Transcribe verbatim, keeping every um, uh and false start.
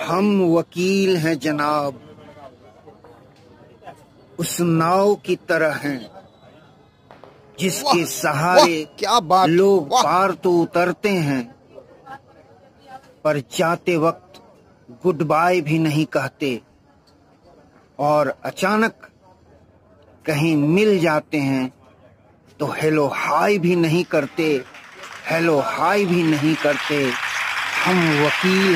हम वकील हैं जनाब, उस नाव की तरह हैं जिसके सहारे क्या बात, लोग पार तो उतरते हैं पर जाते वक्त गुड बाय भी नहीं कहते, और अचानक कहीं मिल जाते हैं तो हेलो हाय भी नहीं करते, हेलो हाय भी नहीं करते। हम वकील